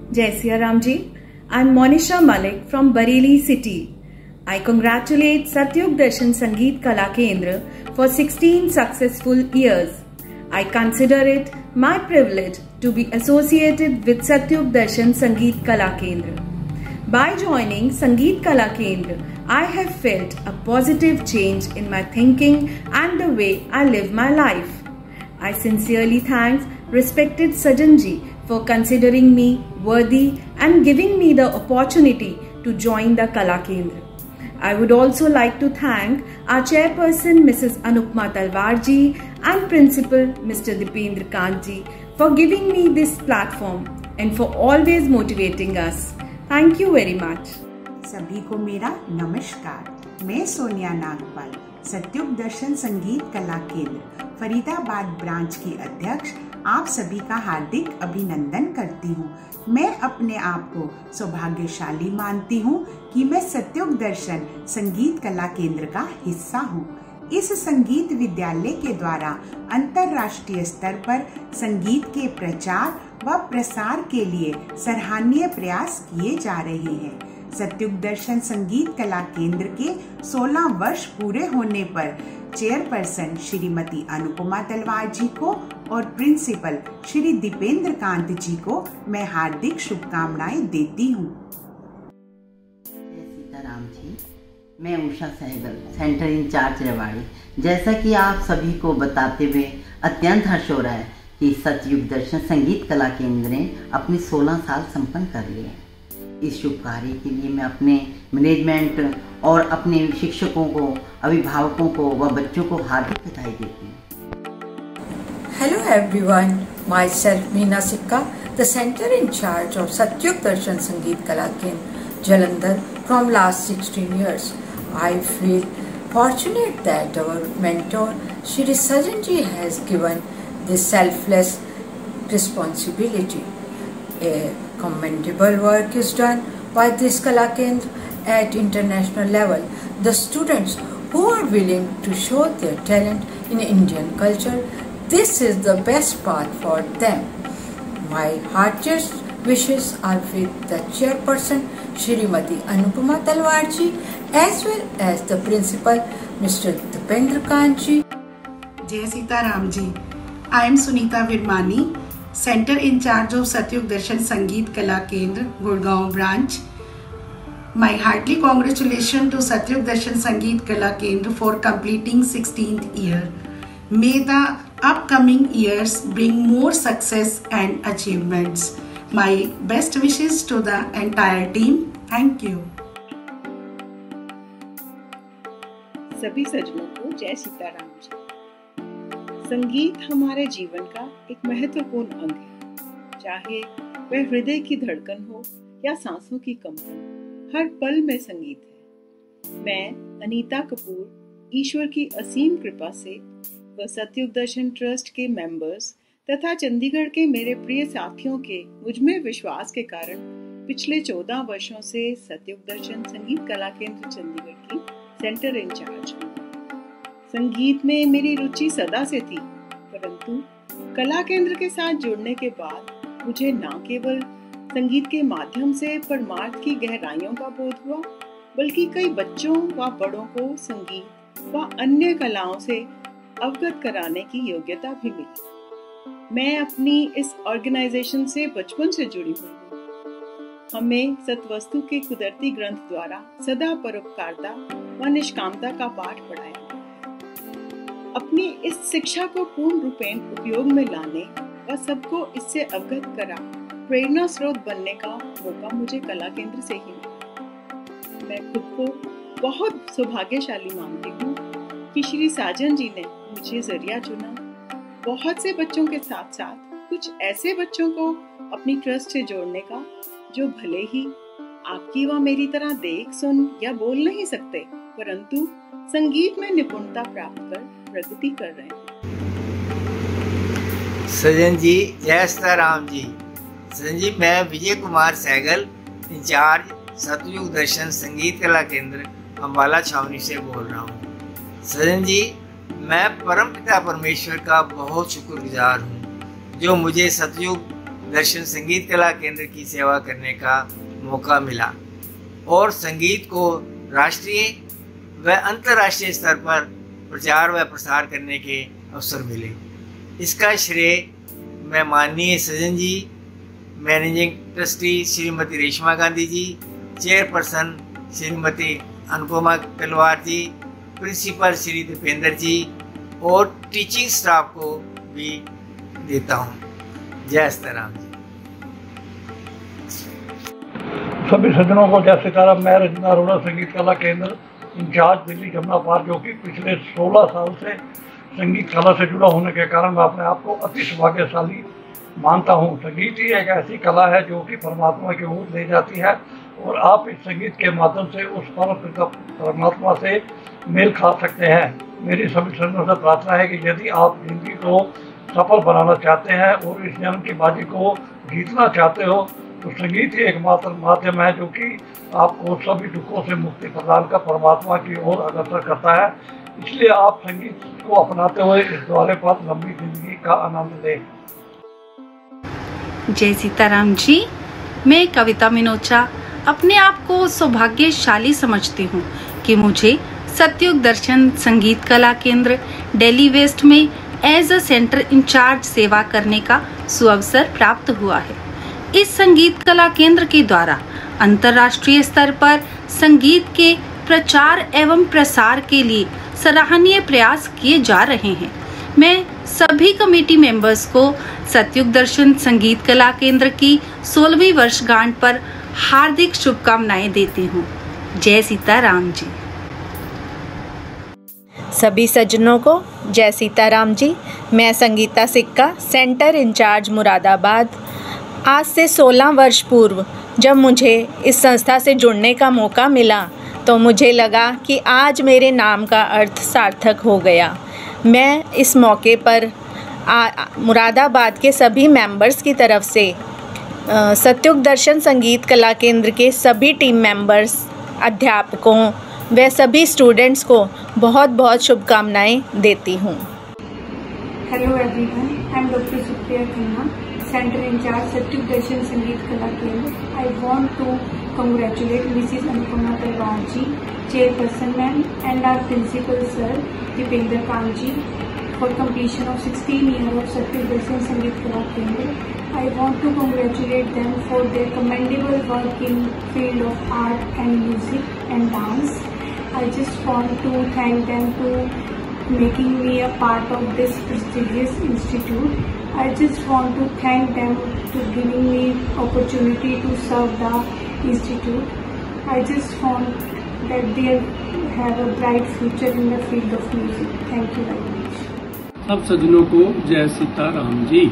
Jai Siya Ram ji. I'm Monisha Malik from Bareilly city. I congratulate Satyug Darshan Sangeet Kala Kendra for 16 successful years. I consider it my privilege to be associated with Satyug Darshan Sangeet Kala Kendra. By joining Sangeet Kala Kendra, I have felt a positive change in my thinking and the way I live my life. I sincerely thank respected Sajanji for considering me worthy and giving me the opportunity to join the Kala Kendra. I would also like to thank our chairperson Mrs. Anupma Talwar ji and principal Mr. Dipendra Kant ji for giving me this platform and for always motivating us. Thank you very much. सभी को मेरा नमस्कार। मैं सोनिया नागपाल, सत्युग दर्शन संगीत कला केंद्र Faridabad branch की अध्यक्ष आप सभी का हार्दिक अभिनंदन करती हूँ। मैं अपने आप को सौभाग्यशाली मानती हूँ कि मैं सत्युग दर्शन संगीत कला केंद्र का हिस्सा हूँ। इस संगीत विद्यालय के द्वारा अंतर्राष्ट्रीय स्तर पर संगीत के प्रचार व प्रसार के लिए सराहनीय प्रयास किए जा रहे हैं। सत्युग दर्शन संगीत कला केंद्र के 16 वर्ष पूरे होने पर चेयरपर्सन श्रीमती अनुपमा तलवार जी को और प्रिंसिपल श्री दीपेंद्र कांत जी को मैं हार्दिक शुभकामनाएं देती हूँ। जय सीताराम जी, मैं उषा सहगल, सेंटर इंचार्ज रेवाड़ी। जैसा कि आप सभी को बताते हुए अत्यंत हर्ष हो रहा है कि सतयुग दर्शन संगीत कला केंद्र ने अपने 16 साल संपन्न कर लिए। इस शुभ कार्य के लिए मैं अपने मैनेजमेंट और अपने शिक्षकों को, अभिभावकों को व बच्चों को हार्दिक बधाई देती हूँ। Hello everyone, myself Meena Sikka, the center in charge of Satyug Darshan Sangeet Kala Kendra, Jalandhar from last 16 years. I feel fortunate that our mentor Shri Sajanji has given this selfless responsibility. A commendable work is done by this Kala Kendra at international level. The students who are willing to show their talent in Indian culture, this is the best path for them. My heartiest wishes are with the chairperson Shrimati Anupama Talwar ji as well as the principal Mr. Dipendra Kant ji. जय सीताराम जी। I am Sunita Virmani, Center in charge of Satyug Darshan Sangeet Kala Kendra, Gurgaon branch. My heartily congratulations to Satyug Darshan Sangeet Kala Kendra for completing 16th year. May the upcoming years bring more success and achievements. My best wishes to the entire team. Thank you. सभी सज्जनों को जय सीताराम जी। संगीत हमारे जीवन का एक महत्वपूर्ण अंग है। चाहे वह हृदय की धड़कन हो या सांसों की कंपन, हर पल में संगीत है। मैं अनीता कपूर ईश्वर की असीम कृपा से व सत्युग दर्शन ट्रस्ट के मेंबर्स तथा चंडीगढ़ के मेरे प्रिय साथियों के मुझमें विश्वास के कारण पिछले 14 वर्षों से सत्युग दर्शन संगीत कला केंद्र चंडीगढ़ की सेंटर इंचार्ज हूँ। संगीत में मेरी रुचि सदा से थी, परंतु कला केंद्र के साथ जुड़ने के बाद मुझे न केवल संगीत के माध्यम से परमार्थ की गहराइयों का बोध हुआ, बल्कि कई बच्चों व बड़ों को संगीत व अन्य कलाओं से अवगत कराने की योग्यता भी मिली। मैं अपनी इस ऑर्गेनाइजेशन से बचपन से जुड़ी हुई हूँ। हमें सतवस्तु के कुदरती ग्रंथ द्वारा सदा परोपकारता व निष्कामता का पाठ पढ़ाया। अपनी इस शिक्षा को पूर्ण रूपेण उपयोग में लाने व सबको इससे अवगत करा प्रेरणा स्रोत बनने का मौका मुझे कला केंद्र से ही मिला। मैं खुद को बहुत सौभाग्यशाली मानती हूँ कि श्री साजन जी ने मुझे जरिया चुना। बहुत से बच्चों के साथ साथ कुछ ऐसे बच्चों को अपनी ट्रस्ट से जोड़ने का जो भले ही आपकी व मेरी तरह देख सुन या बोल नहीं सकते, परंतु संगीत में निपुणता प्राप्त कर प्रगति कर रहे हैं। सजन जी, जय सीताराम जी। सजन जी, मैं विजय कुमार सहगल, इंचार्ज सतयुग दर्शन संगीत कला केंद्र अम्बाला छावनी से बोल रहा हूँ। सजन जी, मैं परमपिता परमेश्वर का बहुत शुक्रगुजार हूँ जो मुझे सतयुग दर्शन संगीत कला केंद्र की सेवा करने का मौका मिला और संगीत को राष्ट्रीय व अंतर्राष्ट्रीय स्तर पर प्रचार व प्रसार करने के अवसर मिले। इसका श्रेय मैं माननीय Sajjan ji, managing trustee Shrimati Reshma Gandhi ji, chairperson Shrimati Anupama Talwar ji, principal Shri Dipendra ji और टीचिंग स्टाफ को भी देता हूँ। जय सीताराम जी। सभी सज्जनों को जय सीताराम। मैं रंजना अरोड़ा, संगीत कला केंद्र इंचार्ज दिल्ली जमुना पार्क, जो कि पिछले 16 साल से संगीत कला से जुड़ा होने के कारण मैं अपने आप को अति सौभाग्यशाली मानता हूँ। संगीत ही एक ऐसी कला है जो कि परमात्मा की ओर ले जाती है और आप इस संगीत के माध्यम से उस परमात्मा से मेल खा सकते हैं। मेरी सभी सज्जनों से प्रार्थना है कि यदि आप जिंदगी को सफल बनाना चाहते हैं और इस जन्म की बाजी को जीतना चाहते हो तो संगीत ही एकमात्र माध्यम है जो कि आपको सभी दुखों से मुक्ति प्रदान कर परमात्मा की ओर अग्रसर करता है। इसलिए आप संगीत को अपनाते हुए इस द्वारे पर लंबी जिंदगी का आनंद लें। जय सीताराम जी। मैं कविता मिनोचा अपने आप को सौभाग्यशाली समझती हूँ कि मुझे सतयुग दर्शन संगीत कला केंद्र दिल्ली वेस्ट में एज अ सेंटर इंचार्ज सेवा करने का सुअवसर प्राप्त हुआ है। इस संगीत कला केंद्र के द्वारा अंतर्राष्ट्रीय स्तर पर संगीत के प्रचार एवं प्रसार के लिए सराहनीय प्रयास किए जा रहे हैं। मैं सभी कमेटी मेंबर्स को सतयुग दर्शन संगीत कला केंद्र की 16वीं वर्षगांठ पर हार्दिक शुभकामनाएं देती हूँ। जय सीताराम जी। सभी सज्जनों को जय सीताराम जी। मैं संगीता सिक्का, सेंटर इंचार्ज मुरादाबाद। आज से 16 वर्ष पूर्व जब मुझे इस संस्था से जुड़ने का मौका मिला तो मुझे लगा कि आज मेरे नाम का अर्थ सार्थक हो गया। मैं इस मौके पर मुरादाबाद के सभी मेंबर्स की तरफ से सतयुग दर्शन संगीत कला केंद्र के सभी टीम मेंबर्स, अध्यापकों व सभी स्टूडेंट्स को बहुत बहुत शुभकामनाएं देती हूँ। Hello everyone, I am doctor Supriya Khanna, centre incharge Satyug Darshan Sangeet Kala Kendra. I want to congratulate Mrs. Anupama Talwar ji, chairperson ma'am, and our principal sir Dipendra Kant ji for completion of 16 years of Satyug Darshan Sangeet Kala Kendra. I want to congratulate them for their commendable work in field of art and music and dance. I just want to thank them to making me a part of this prestigious institute. I just want to thank them to giving me opportunity to serve the institute. I just want that they have a bright future in the field of music. Thank you very much. सब सज्जनों को जय सीताराम जी।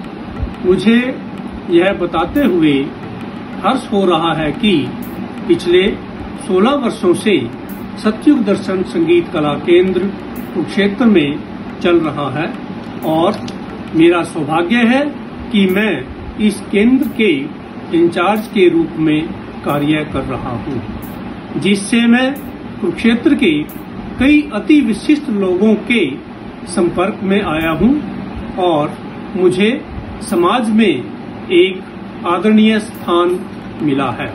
मुझे यह बताते हुए हर्ष हो रहा है कि पिछले 16 वर्षों से सतयुग दर्शन संगीत कला केंद्र कुरुक्षेत्र में चल रहा है और मेरा सौभाग्य है कि मैं इस केंद्र के इंचार्ज के रूप में कार्य कर रहा हूँ, जिससे मैं कुरुक्षेत्र के कई अति विशिष्ट लोगों के संपर्क में आया हूँ और मुझे समाज में एक आदरणीय स्थान मिला है।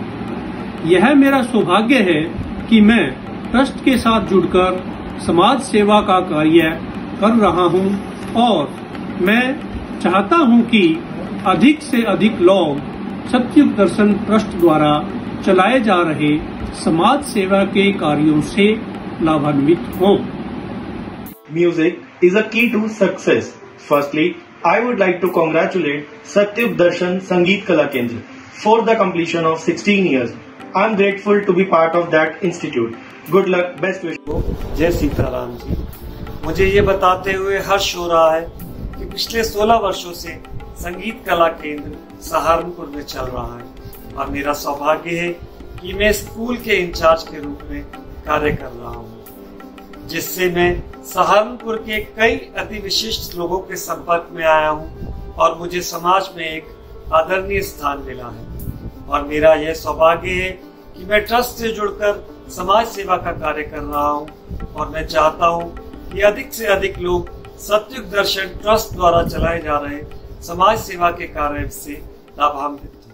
यह मेरा सौभाग्य है कि मैं ट्रस्ट के साथ जुड़कर समाज सेवा का कार्य कर रहा हूँ और मैं चाहता हूँ कि अधिक से अधिक लोग सतयुग दर्शन ट्रस्ट द्वारा चलाए जा रहे समाज सेवा के कार्यों से लाभान्वित हों। Music is a key to success. Firstly, I would like to congratulate Satyug Darshan Sangeet Kala Kendra for the completion of 16 years. I am grateful to be part of that institute. Good luck, best wishes. जय सीताराम जी। मुझे ये बताते हुए हर्ष हो रहा है कि पिछले 16 वर्षों से संगीत कला केंद्र सहारनपुर में चल रहा है और मेरा सौभाग्य है कि मैं स्कूल के इंचार्ज के रूप में कार्य कर रहा हूँ, जिससे मैं सहारनपुर के कई अति विशिष्ट लोगों के संपर्क में आया हूँ और मुझे समाज में एक आदरणीय स्थान मिला है। और मेरा यह सौभाग्य है कि मैं ट्रस्ट से जुड़कर समाज सेवा का कार्य कर रहा हूँ और मैं चाहता हूँ कि अधिक से अधिक लोग सतयुग दर्शन ट्रस्ट द्वारा चलाए जा रहे समाज सेवा के कार्य से लाभान्वित हो।